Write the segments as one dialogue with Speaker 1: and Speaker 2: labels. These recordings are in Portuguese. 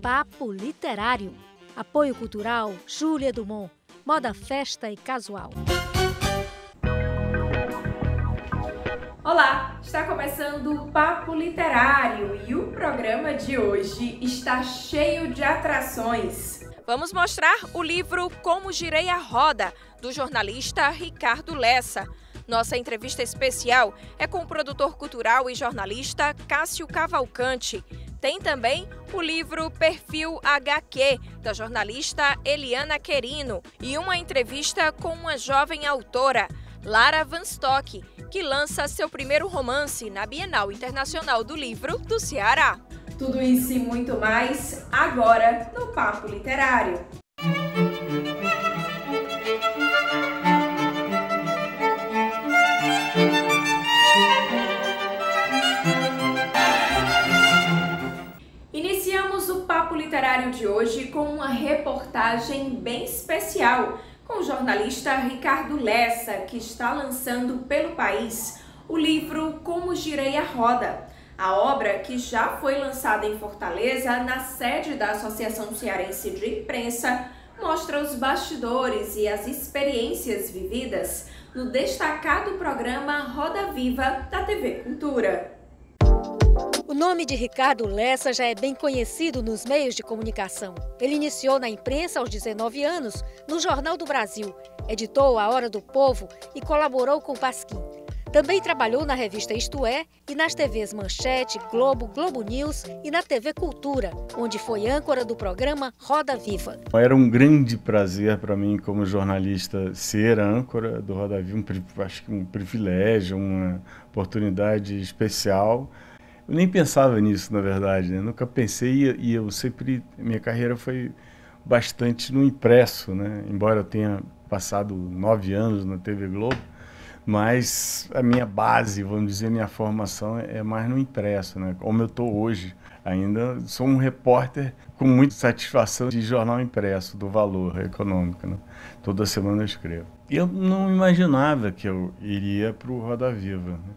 Speaker 1: Papo Literário. Apoio cultural Júlia Dumont. Moda, festa e casual.
Speaker 2: Olá, está começando o Papo Literário e o programa de hoje está cheio de atrações.
Speaker 3: Vamos mostrar o livro Como Girei a Roda, do jornalista Ricardo Lessa. Nossa entrevista especial é com o produtor cultural e jornalista Cássio Cavalcante. Tem também o livro Perfil HQ, da jornalista Eliana Querino, e uma entrevista com uma jovem autora, Lara Vanstock, que lança seu primeiro romance na Bienal Internacional do Livro do Ceará.
Speaker 2: Tudo isso e muito mais agora no Papo Literário. Iniciamos o Papo Literário de hoje com uma reportagem bem especial com o jornalista Ricardo Lessa, que está lançando pelo país o livro Como Girei a Roda. A obra, que já foi lançada em Fortaleza, na sede da Associação Cearense de Imprensa, mostra os bastidores e as experiências vividas no destacado programa Roda Viva da TV Cultura.
Speaker 1: O nome de Ricardo Lessa já é bem conhecido nos meios de comunicação. Ele iniciou na imprensa aos 19 anos, no Jornal do Brasil, editou A Hora do Povo e colaborou com o Pasquim. Também trabalhou na revista Isto É e nas TVs Manchete, Globo, Globo News e na TV Cultura, onde foi âncora do programa Roda Viva.
Speaker 4: Era um grande prazer para mim, como jornalista, ser âncora do Roda Viva, acho que um privilégio, uma oportunidade especial. Eu nem pensava nisso, na verdade, né? Nunca pensei e eu sempre... Minha carreira foi bastante no impresso, né? Embora eu tenha passado 9 anos na TV Globo, mas a minha base, vamos dizer, minha formação é mais no impresso, né? Como eu estou hoje, ainda sou um repórter com muita satisfação de jornal impresso, do Valor Econômico, né? Toda semana eu escrevo. E eu não imaginava que eu iria para o Roda Viva, né?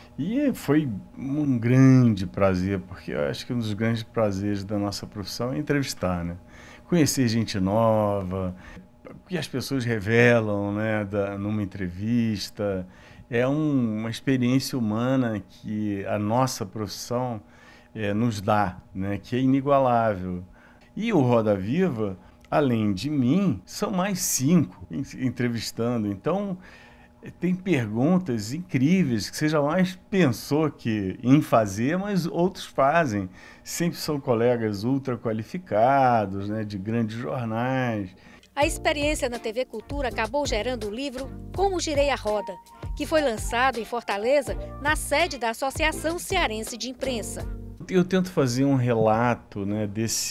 Speaker 4: E foi um grande prazer, porque eu acho que um dos grandes prazeres da nossa profissão é entrevistar, né? Conhecer gente nova, o que as pessoas revelam, né, numa entrevista. É uma experiência humana que a nossa profissão nos dá, né, que é inigualável. E o Roda Viva, além de mim, são mais 5 entrevistando. Então, tem perguntas incríveis que você jamais pensou em fazer, mas outros fazem. Sempre são colegas ultra qualificados, né, de grandes jornais.
Speaker 1: A experiência na TV Cultura acabou gerando o livro Como Girei a Roda, que foi lançado em Fortaleza, na sede da Associação Cearense de Imprensa.
Speaker 4: Eu tento fazer um relato, né,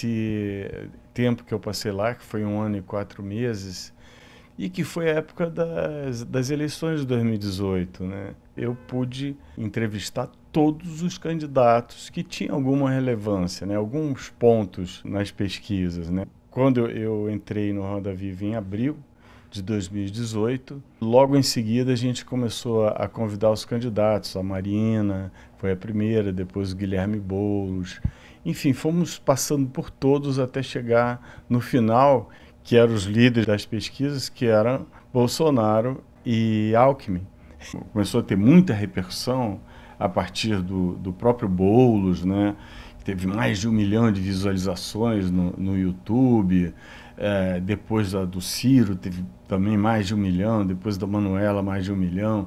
Speaker 4: desse tempo que eu passei lá, que foi 1 ano e 4 meses, e que foi a época das eleições de 2018, né? Eu pude entrevistar todos os candidatos que tinham alguma relevância, né? Alguns pontos nas pesquisas, né? Quando eu entrei no Roda Viva em abril de 2018, logo em seguida a gente começou a convidar os candidatos. A Marina foi a primeira, depois o Guilherme Boulos. Enfim, fomos passando por todos até chegar no final, que eram os líderes das pesquisas, que eram Bolsonaro e Alckmin. Começou a ter muita repercussão a partir do próprio Boulos, né? Teve mais de 1 milhão de visualizações no YouTube. Depois do Ciro teve também mais de 1 milhão, depois da Manuela mais de 1 milhão.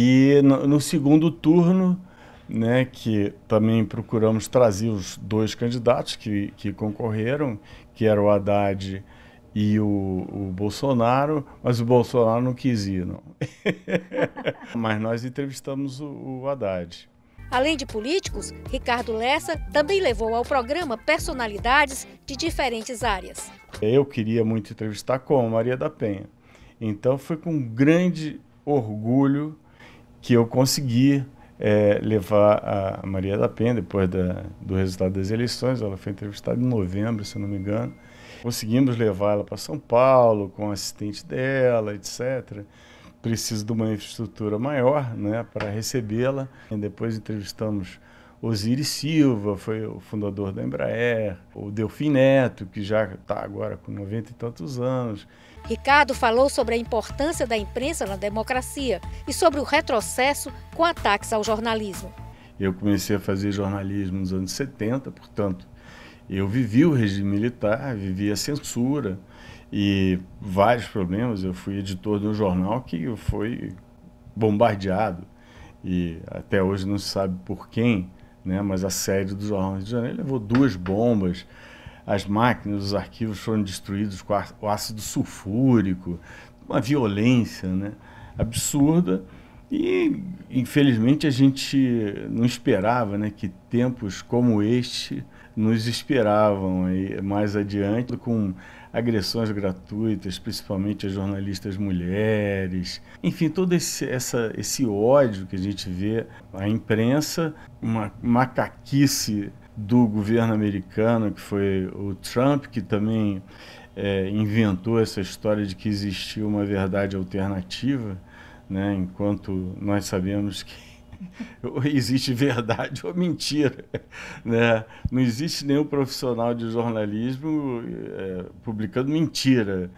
Speaker 4: E no segundo turno, né, que também procuramos trazer os 2 candidatos que concorreram, que eram o Haddad e o Bolsonaro, mas o Bolsonaro não quis ir, não. Mas nós entrevistamos o Haddad.
Speaker 1: Além de políticos, Ricardo Lessa também levou ao programa personalidades de diferentes áreas.
Speaker 4: Eu queria muito entrevistar com a Maria da Penha. Então foi com grande orgulho que eu consegui levar a Maria da Penha, depois do resultado das eleições. Ela foi entrevistada em novembro, se eu não me engano. Conseguimos levar ela para São Paulo com o assistente dela, etc. Preciso de uma infraestrutura maior, né, para recebê-la. Depois entrevistamos Osiris Silva foi o fundador da Embraer, o Delfim Neto, que já está agora com 90 e tantos anos.
Speaker 1: Ricardo falou sobre a importância da imprensa na democracia e sobre o retrocesso com ataques ao jornalismo.
Speaker 4: Eu comecei a fazer jornalismo nos anos 70, portanto, eu vivi o regime militar, vivi a censura e vários problemas. Eu fui editor de um jornal que foi bombardeado e até hoje não se sabe por quem, né? Mas a sede do Jornal do Rio de Janeiro levou 2 bombas, as máquinas, os arquivos foram destruídos com o ácido sulfúrico, uma violência, né, absurda. E, infelizmente, a gente não esperava, né, que tempos como este nos esperavam aí mais adiante, com agressões gratuitas, principalmente a jornalistas mulheres. Enfim, todo esse ódio que a gente vê, a imprensa, uma macaquice do governo americano, que foi o Trump, que também inventou essa história de que existia uma verdade alternativa, né, enquanto nós sabemos que ou existe verdade ou mentira, né? Não existe nenhum profissional de jornalismo publicando mentira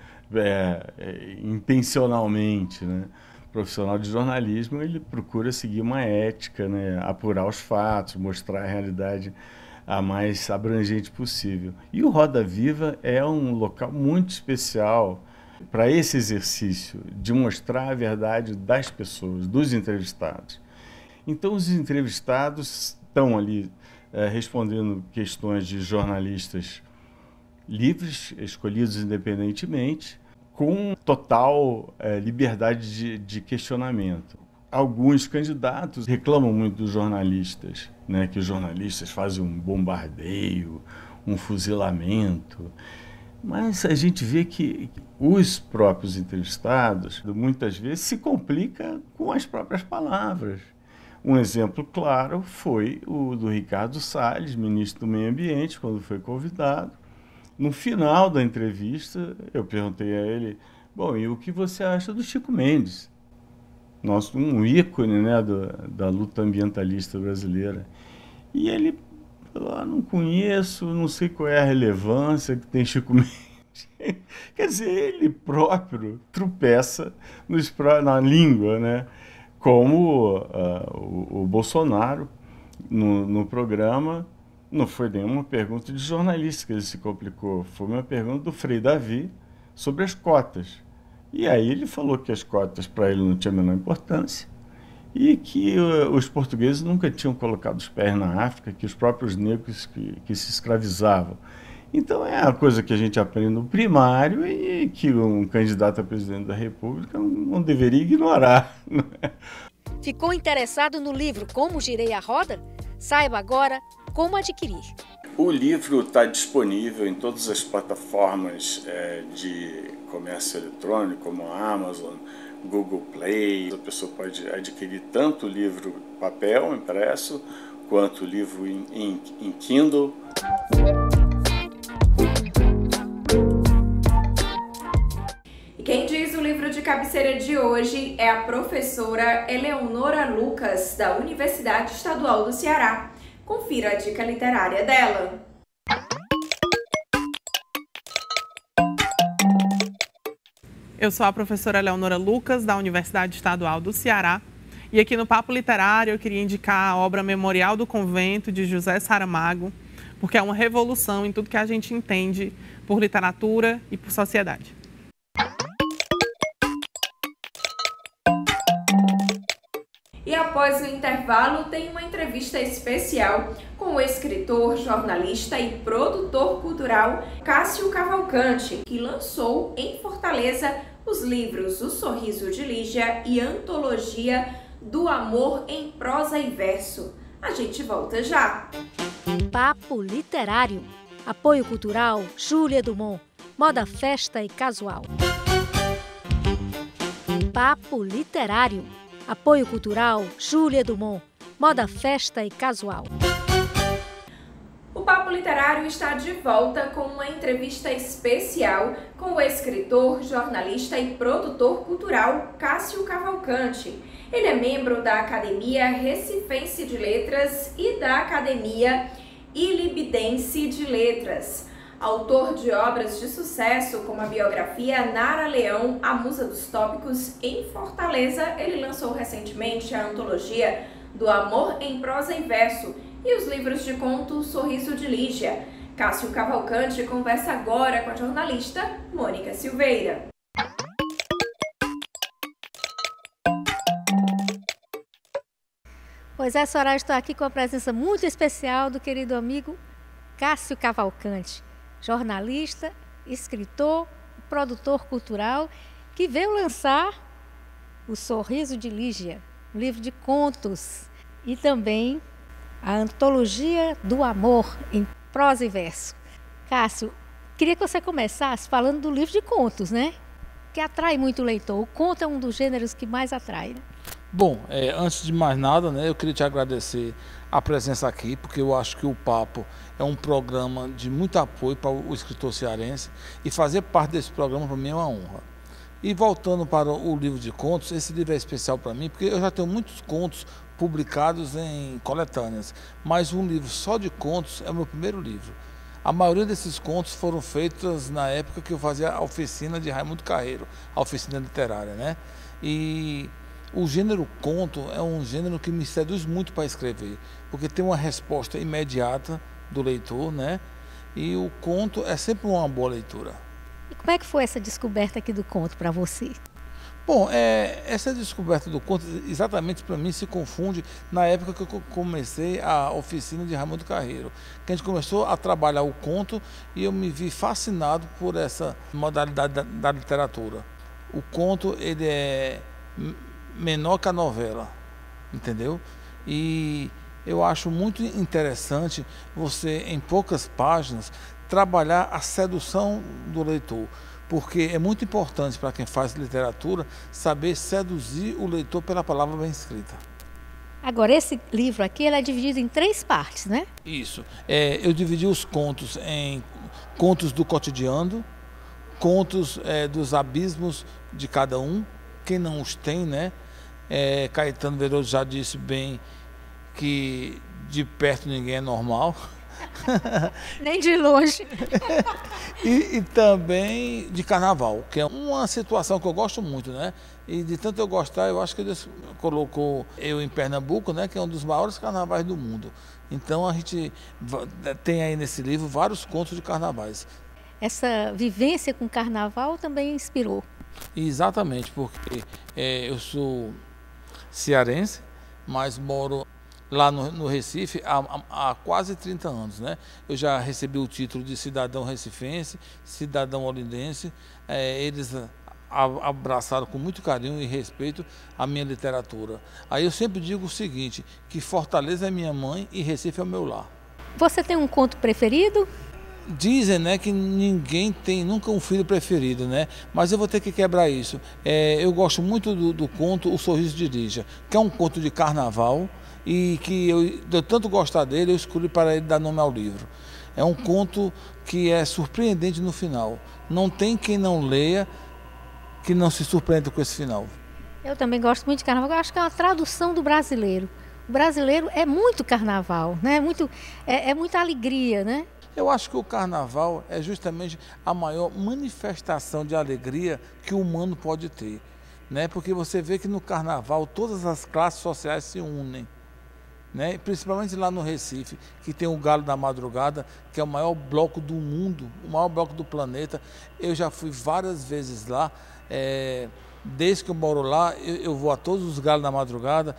Speaker 4: intencionalmente, né? O profissional de jornalismo, ele procura seguir uma ética, né? Apurar os fatos, mostrar a realidade a mais abrangente possível. E o Roda Viva é um local muito especial para esse exercício de mostrar a verdade das pessoas, dos entrevistados. Então, os entrevistados estão ali respondendo questões de jornalistas livres, escolhidos independentemente, com total liberdade de questionamento. Alguns candidatos reclamam muito dos jornalistas, né, que os jornalistas fazem um bombardeio, um fuzilamento. Mas a gente vê que os próprios entrevistados, muitas vezes, se complicam com as próprias palavras. Um exemplo claro foi o do Ricardo Salles, ministro do Meio Ambiente, quando foi convidado. No final da entrevista, eu perguntei a ele, bom, e o que você acha do Chico Mendes? Um ícone, né, da luta ambientalista brasileira. E ele falou, não conheço, não sei qual é a relevância que tem Chico Mendes. Quer dizer, ele próprio tropeça na língua, né? Como o Bolsonaro, no programa, não foi nenhuma pergunta de jornalista que ele se complicou, foi uma pergunta do Frei Davi sobre as cotas. E aí ele falou que as cotas para ele não tinham a menor importância e que os portugueses nunca tinham colocado os pés na África, que os próprios negros que se escravizavam. Então é a coisa que a gente aprende no primário e que um candidato a presidente da República não deveria ignorar. Não é?
Speaker 1: Ficou interessado no livro Como Girei a Roda? Saiba agora como adquirir.
Speaker 4: O livro está disponível em todas as plataformas de comércio eletrônico, como a Amazon, Google Play. A pessoa pode adquirir tanto o livro papel, impresso, quanto o livro em Kindle.
Speaker 2: E quem diz o livro de cabeceira de hoje é a professora Eleonora Lucas, da Universidade Estadual do Ceará. Confira a dica literária dela.
Speaker 5: Eu sou a professora Eleonora Lucas, da Universidade Estadual do Ceará. E aqui no Papo Literário eu queria indicar a obra Memorial do Convento, de José Saramago, porque é uma revolução em tudo que a gente entende por literatura e por sociedade.
Speaker 2: E após o intervalo, tem uma entrevista especial com o escritor, jornalista e produtor cultural Cássio Cavalcante, que lançou em Fortaleza os livros O Sorriso de Lígia e Antologia do Amor em Prosa e Verso. A gente volta já!
Speaker 1: Papo Literário. Apoio cultural Júlia Dumont. Moda, festa e casual. Papo Literário. Apoio cultural Júlia Dumont. Moda, festa e casual.
Speaker 2: O Papo Literário está de volta com uma entrevista especial com o escritor, jornalista e produtor cultural Cássio Cavalcante. Ele é membro da Academia Recifense de Letras e da Academia Ilibidense de Letras. Autor de obras de sucesso como a biografia Nara Leão, a Musa dos Tópicos, em Fortaleza, ele lançou recentemente a antologia do Amor em Prosa e Verso e os livros de conto Sorriso de Lígia. Cássio Cavalcante conversa agora com a jornalista Mônica Silveira.
Speaker 1: Pois é, Soraya, estou aqui com a presença muito especial do querido amigo Cássio Cavalcante, jornalista, escritor, produtor cultural, que veio lançar o Sorriso de Lígia, um livro de contos, e também a antologia do amor em prosa e verso. Cássio, queria que você começasse falando do livro de contos, né? Que atrai muito o leitor. O conto é um dos gêneros que mais atrai, né?
Speaker 6: Bom, antes de mais nada, né, eu queria te agradecer a presença aqui, porque eu acho que o Papo é um programa de muito apoio para o escritor cearense e fazer parte desse programa para mim é uma honra. E voltando para o livro de contos, esse livro é especial para mim, porque eu já tenho muitos contos publicados em coletâneas, mas um livro só de contos é o meu primeiro livro. A maioria desses contos foram feitos na época que eu fazia a oficina de Raimundo Carreiro, a oficina literária, né? E o gênero conto é um gênero que me seduz muito para escrever, porque tem uma resposta imediata do leitor, né? E o conto é sempre uma boa leitura.
Speaker 1: E como é que foi essa descoberta aqui do conto para você?
Speaker 6: Bom, essa descoberta do conto, exatamente para mim, se confunde na época que eu comecei a oficina de Raimundo Carreiro, que a gente começou a trabalhar o conto e eu me vi fascinado por essa modalidade da literatura. O conto, ele é menor que a novela, entendeu? E eu acho muito interessante você, em poucas páginas, trabalhar a sedução do leitor, porque é muito importante para quem faz literatura saber seduzir o leitor pela palavra bem escrita.
Speaker 1: Agora, esse livro aqui ele é dividido em 3 partes, né?
Speaker 6: Isso. Eu dividi os contos em contos do cotidiano, contos dos abismos de cada um, quem não os tem, né? Caetano Veloso já disse bem que de perto ninguém é normal.
Speaker 1: Nem de longe.
Speaker 6: e também de carnaval, que é uma situação que eu gosto muito, né? E de tanto eu gostar, eu acho que Deus colocou eu em Pernambuco, né? Que é um dos maiores carnavais do mundo. Então a gente tem aí nesse livro vários contos de carnavais.
Speaker 1: Essa vivência com carnaval também inspirou.
Speaker 6: Exatamente, porque eu sou cearense, mas moro lá no Recife há quase 30 anos, né? Eu já recebi o título de cidadão recifense, cidadão olindense. Eles abraçaram com muito carinho e respeito a minha literatura. Aí eu sempre digo o seguinte, que Fortaleza é minha mãe e Recife é o meu lar.
Speaker 1: Você tem um conto preferido?
Speaker 6: Dizem, né, que ninguém tem nunca um filho preferido, né? Mas eu vou ter que quebrar isso. Eu gosto muito do conto O Sorriso de Lígia, que é um conto de carnaval e que de tanto gostar dele, eu escolhi para ele dar nome ao livro. É um conto que é surpreendente no final. Não tem quem não leia que não se surpreenda com esse final.
Speaker 1: Eu também gosto muito de carnaval. Eu acho que é uma tradução do brasileiro. O brasileiro é muito carnaval, né? É muita alegria, né?
Speaker 6: Eu acho que o carnaval é justamente a maior manifestação de alegria que o humano pode ter, né? Porque você vê que no carnaval todas as classes sociais se unem, né? Principalmente lá no Recife, que tem o Galo da Madrugada, que é o maior bloco do mundo, o maior bloco do planeta. Eu já fui várias vezes lá, desde que eu moro lá, eu vou a todos os Galos da Madrugada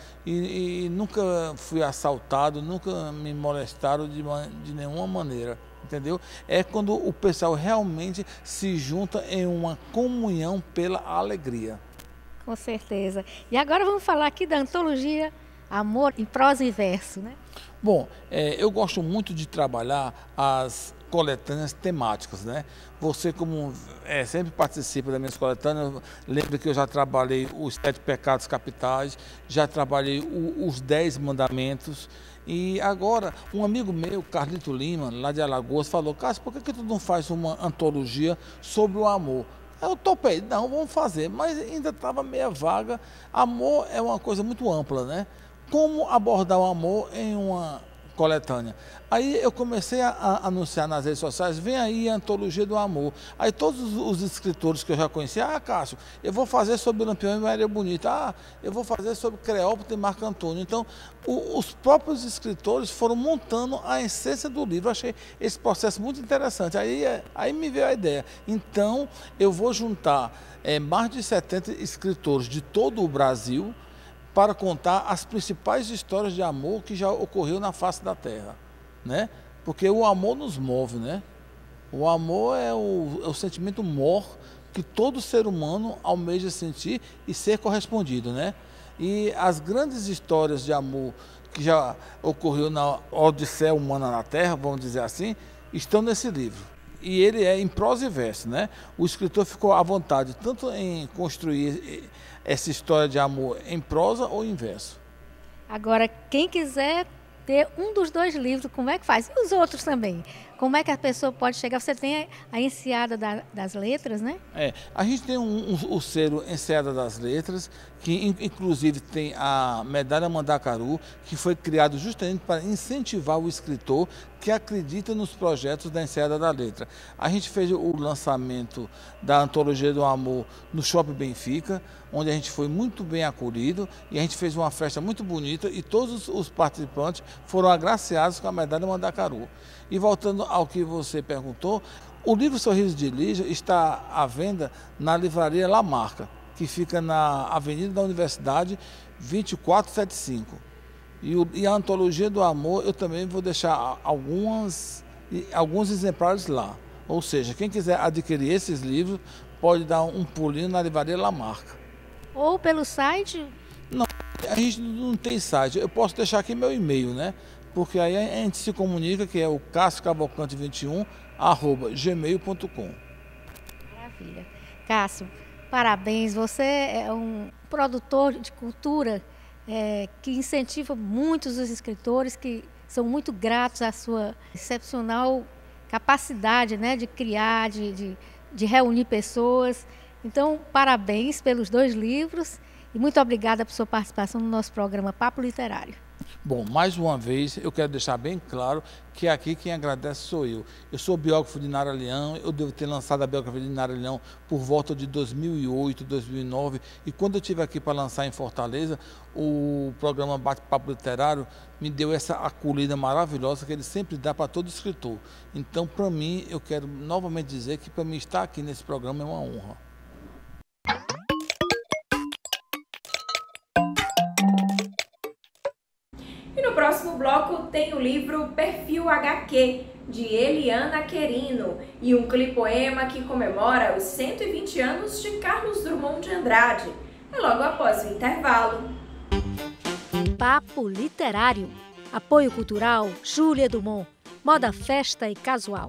Speaker 6: e nunca fui assaltado, nunca me molestaram de nenhuma maneira, entendeu? É quando o pessoal realmente se junta em uma comunhão pela alegria.
Speaker 1: Com certeza. E agora vamos falar aqui da antologia Amor em Prosa e Verso, né?
Speaker 6: Bom, eu gosto muito de trabalhar as coletâneas temáticas, né? Você, como sempre participa das minhas coletâneas, lembra que eu já trabalhei os 7 pecados capitais, já trabalhei os 10 mandamentos E agora, um amigo meu, Carlito Lima, lá de Alagoas, falou: Cássio, por que tu não faz uma antologia sobre o amor? Eu topei, não, vamos fazer, mas ainda estava meia vaga. Amor é uma coisa muito ampla, né? Como abordar o amor em uma coletânea? Aí eu comecei a anunciar nas redes sociais: vem aí a antologia do amor. Aí todos os escritores que eu já conhecia: Cássio, eu vou fazer sobre Lampião e Maria Bonita, eu vou fazer sobre Cleópatra e Marco Antônio. Então, os próprios escritores foram montando a essência do livro. Eu achei esse processo muito interessante. Aí me veio a ideia. Então, eu vou juntar mais de 70 escritores de todo o Brasil para contar as principais histórias de amor que já ocorreu na face da Terra, né? Porque o amor nos move, né? O amor é o sentimento mor que todo ser humano almeja sentir e ser correspondido, né? E as grandes histórias de amor que já ocorreu na Odisseia humana na Terra, vamos dizer assim, estão nesse livro. E ele é em prosa e verso, né? O escritor ficou à vontade tanto em construir essa história de amor em prosa ou em verso.
Speaker 1: Agora, quem quiser ter um dos dois livros, como é que faz? E os outros também? Como é que a pessoa pode chegar? Você tem a Enseada das Letras, né?
Speaker 6: A gente tem o selo Enseada das Letras, que inclusive tem a Medalha Mandacaru, que foi criado justamente para incentivar o escritor que acredita nos projetos da Enseada da Letra. A gente fez o lançamento da Antologia do Amor no Shopping Benfica, onde a gente foi muito bem acolhido, e a gente fez uma festa muito bonita e todos os participantes foram agraciados com a Medalha Mandacaru. E voltando ao que você perguntou, o livro Sorriso de Lígia está à venda na livraria La Marca, que fica na Avenida da Universidade 2475. E a Antologia do Amor, eu também vou deixar alguns exemplares lá. Ou seja, quem quiser adquirir esses livros, pode dar um pulinho na livraria La Marca.
Speaker 1: Ou pelo site?
Speaker 6: Não, a gente não tem site. Eu posso deixar aqui meu e-mail, né? Porque aí a gente se comunica, que é o cassiocavalcante21@gmail.com.
Speaker 1: Maravilha. Cássio, parabéns. Você é um produtor de cultura que incentiva muitos dos escritores, que são muito gratos à sua excepcional capacidade, né, de criar, de reunir pessoas. Então, parabéns pelos 2 livros e muito obrigada por sua participação no nosso programa Papo Literário.
Speaker 6: Bom, mais uma vez, eu quero deixar bem claro que aqui quem agradece sou eu. Eu sou biógrafo de Nara Leão, eu devo ter lançado a biografia de Nara Leão por volta de 2008, 2009, e quando eu estive aqui para lançar em Fortaleza, o programa Bate-Papo Literário me deu essa acolhida maravilhosa que ele sempre dá para todo escritor. Então, para mim, eu quero novamente dizer que para mim estar aqui nesse programa é uma honra.
Speaker 2: No próximo bloco tem o livro Perfil HQ, de Eliana Querino, e um clipoema que comemora os 120 anos de Carlos Drummond de Andrade. É logo após o intervalo.
Speaker 1: Papo Literário. Apoio cultural Júlia Dumont. Moda, festa e casual.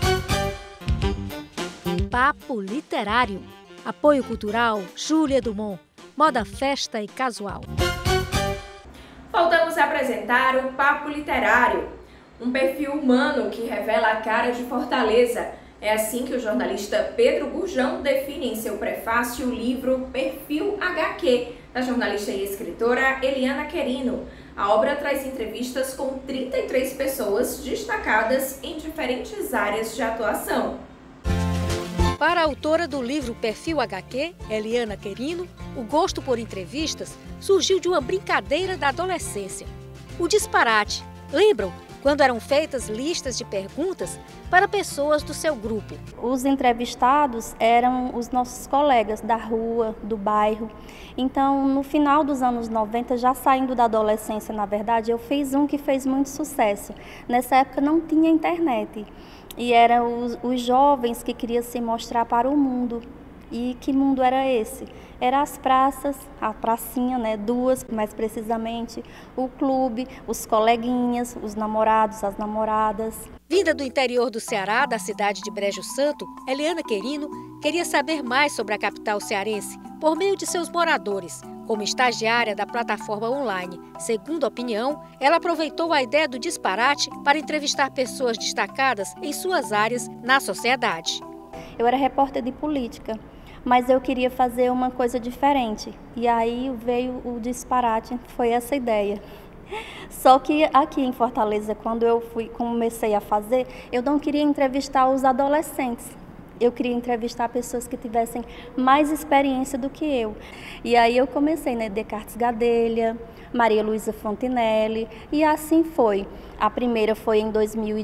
Speaker 1: Papo Literário. Apoio cultural Júlia Dumont. Moda, festa e casual.
Speaker 2: Voltamos a apresentar o Papo Literário, um perfil humano que revela a cara de Fortaleza. É assim que o jornalista Pedro Gurjão define em seu prefácio o livro Perfil HQ, da jornalista e escritora Eliana Querino. A obra traz entrevistas com 33 pessoas destacadas em diferentes áreas de atuação.
Speaker 1: Para a autora do livro Perfil HQ, Eliana Querino, o gosto por entrevistas surgiu de uma brincadeira da adolescência. O disparate. Lembram quando eram feitas listas de perguntas para pessoas do seu grupo?
Speaker 7: Os entrevistados eram os nossos colegas da rua, do bairro. Então, no final dos anos 90, já saindo da adolescência, na verdade, eu fiz um que fez muito sucesso. Nessa época não tinha internet. E eram os jovens que queriam se mostrar para o mundo. E que mundo era esse? Eram as praças, a pracinha, né, 2 mais precisamente, o clube, os coleguinhas, os namorados, as namoradas.
Speaker 1: Vinda do interior do Ceará, da cidade de Brejo Santo, Eliana Querino queria saber mais sobre a capital cearense por meio de seus moradores, Como estagiária da plataforma online Segunda Opinião, ela aproveitou a ideia do disparate para entrevistar pessoas destacadas em suas áreas na sociedade.
Speaker 7: Eu era repórter de política, mas eu queria fazer uma coisa diferente. E aí veio o disparate, foi essa ideia. Só que aqui em Fortaleza, quando eu comecei a fazer, eu não queria entrevistar os adolescentes. Eu queria entrevistar pessoas que tivessem mais experiência do que eu. E aí eu comecei, Descartes Gadelha, Maria Luísa Fontinelli, e assim foi. A primeira foi em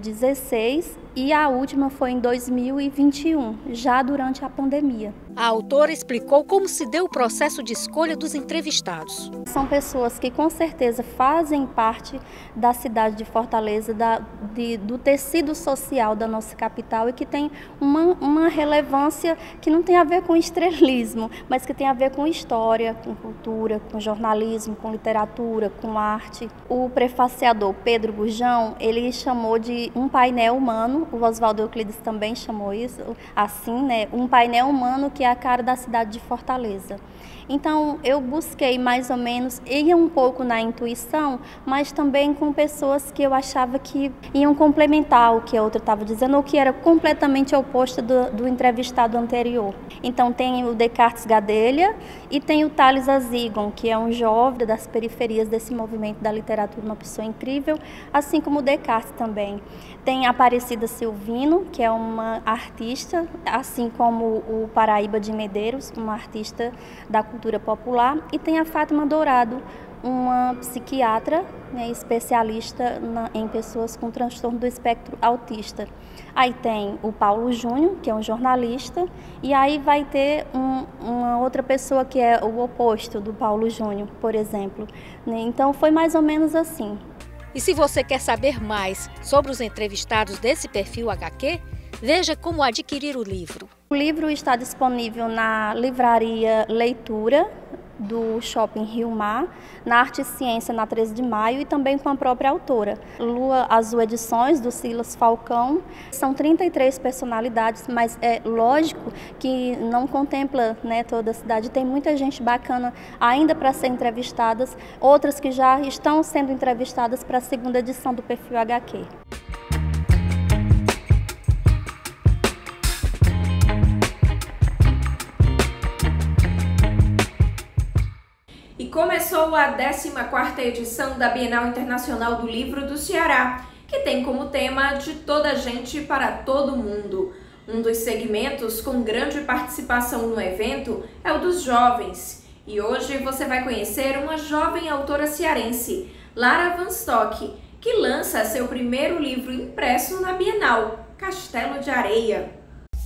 Speaker 7: 2016 e a última foi em 2021, já durante a pandemia.
Speaker 1: A autora explicou como se deu o processo de escolha dos entrevistados.
Speaker 7: São pessoas que com certeza fazem parte da cidade de Fortaleza, do tecido social da nossa capital e que tem uma relevância que não tem a ver com estrelismo, mas que tem a ver com história, com cultura, com jornalismo, com literatura, com arte. O prefaciador Pedro Gurjão, ele chamou de um painel humano, o Oswaldo Euclides também chamou isso assim, um painel humano que é a cara da cidade de Fortaleza. Então, eu busquei mais ou menos, ia um pouco na intuição, mas também com pessoas que eu achava que iam complementar o que a outra estava dizendo, ou que era completamente oposto do entrevistado anterior. Então, tem o Descartes Gadelha e tem o Thales Azigon, que é um jovem das periferias desse movimento da literatura, uma pessoa incrível, assim como o Descartes também. Tem a Aparecida Silvino, que é uma artista, assim como o Paraíba de Medeiros, uma artista da cultura popular, e tem a Fátima Dourado, uma psiquiatra, especialista em pessoas com transtorno do espectro autista. Aí tem o Paulo Júnior, que é um jornalista, e aí vai ter uma outra pessoa que é o oposto do Paulo Júnior, por exemplo. Então foi mais ou menos assim.
Speaker 1: E se você quer saber mais sobre os entrevistados desse perfil HQ, veja como adquirir o livro.
Speaker 7: O livro está disponível na livraria Leitura do Shopping Rio Mar, na Arte e Ciência, na 13 de Maio, e também com a própria autora. Lua Azul Edições, do Silas Falcão. São 33 personalidades, mas é lógico que não contempla toda a cidade. Tem muita gente bacana ainda para ser entrevistadas, outras que já estão sendo entrevistadas para a segunda edição do perfil HQ.
Speaker 2: Começou a 14ª edição da Bienal Internacional do Livro do Ceará, que tem como tema De Toda Gente para Todo Mundo. Um dos segmentos com grande participação no evento é o dos jovens. E hoje você vai conhecer uma jovem autora cearense, Lara Vanstock, que lança seu primeiro livro impresso na Bienal, Castelo de Areia.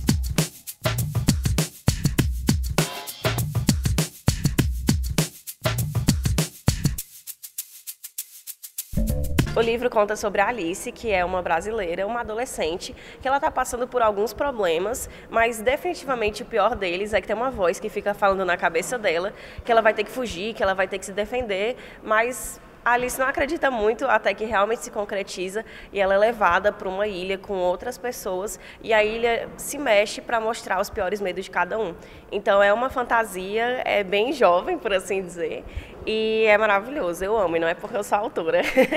Speaker 8: O livro conta sobre a Alice, que é uma brasileira, uma adolescente, que ela está passando por alguns problemas, mas definitivamente o pior deles é que tem uma voz que fica falando na cabeça dela, que ela vai ter que fugir, que ela vai ter que se defender, mas a Alice não acredita muito até que realmente se concretiza e ela é levada para uma ilha com outras pessoas e a ilha se mexe para mostrar os piores medos de cada um. Então é uma fantasia, é bem jovem, por assim dizer, e é maravilhoso, eu amo, e não é porque eu sou autora.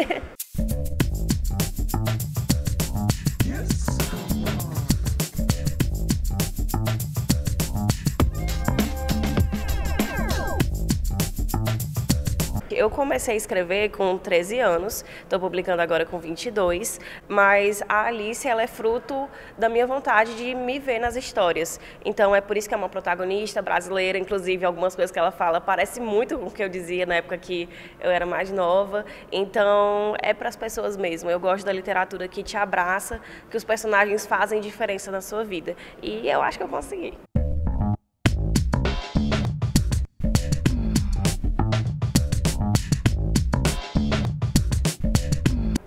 Speaker 8: Eu comecei a escrever com 13 anos, estou publicando agora com 22, mas a Alice ela é fruto da minha vontade de me ver nas histórias. Então é por isso que é uma protagonista brasileira, inclusive algumas coisas que ela fala parece muito com o que eu dizia na época que eu era mais nova. Então é para as pessoas mesmo. Eu gosto da literatura que te abraça, que os personagens fazem diferença na sua vida. E eu acho que eu consegui.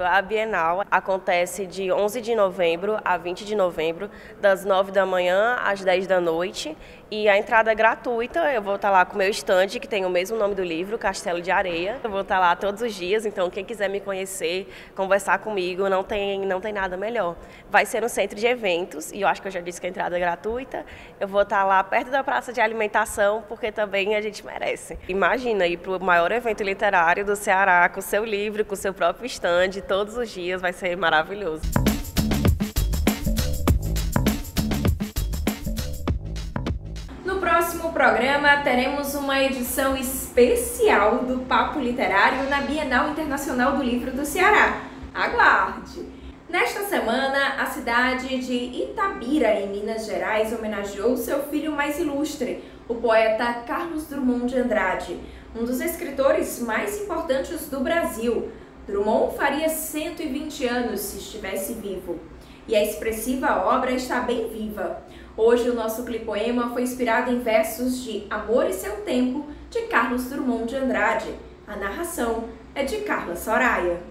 Speaker 8: A Bienal acontece de 11 de novembro a 20 de novembro, das 9 da manhã às 10 da noite. E a entrada é gratuita. Eu vou estar lá com o meu stand, que tem o mesmo nome do livro, Castelo de Areia. Eu vou estar lá todos os dias, então quem quiser me conhecer, conversar comigo, não tem nada melhor. Vai ser no centro de eventos, e eu acho que eu já disse que a entrada é gratuita. Eu vou estar lá perto da praça de alimentação, porque também a gente merece. Imagina ir para o maior evento literário do Ceará, com o seu livro, com o seu próprio stand, todos os dias, vai ser maravilhoso.
Speaker 2: No próximo programa, teremos uma edição especial do Papo Literário na Bienal Internacional do Livro do Ceará. Aguarde! Nesta semana, a cidade de Itabira, em Minas Gerais, homenageou seu filho mais ilustre, o poeta Carlos Drummond de Andrade, um dos escritores mais importantes do Brasil. Drummond faria 120 anos se estivesse vivo. E a expressiva obra está bem viva. Hoje o nosso clipoema foi inspirado em versos de Amor e Seu Tempo, de Carlos Drummond de Andrade. A narração é de Carla Soraya.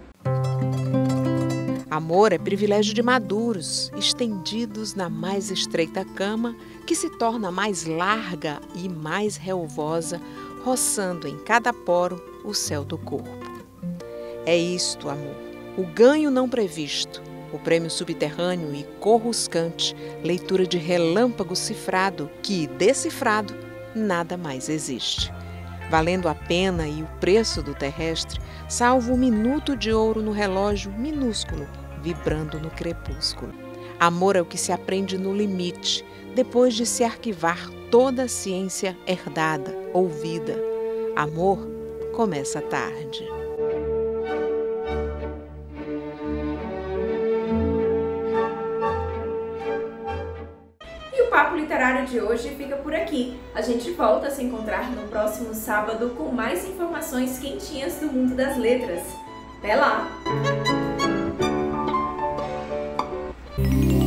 Speaker 9: Amor é privilégio de maduros, estendidos na mais estreita cama, que se torna mais larga e mais relvosa, roçando em cada poro o céu do corpo. É isto, amor, o ganho não previsto, o prêmio subterrâneo e coruscante, leitura de relâmpago cifrado, que, decifrado, nada mais existe. Valendo a pena e o preço do terrestre, salvo um minuto de ouro no relógio minúsculo, vibrando no crepúsculo. Amor é o que se aprende no limite, depois de se arquivar toda a ciência herdada, ouvida. Amor começa tarde.
Speaker 2: O Papo Literário de hoje fica por aqui. A gente volta a se encontrar no próximo sábado com mais informações quentinhas do mundo das letras. Até lá!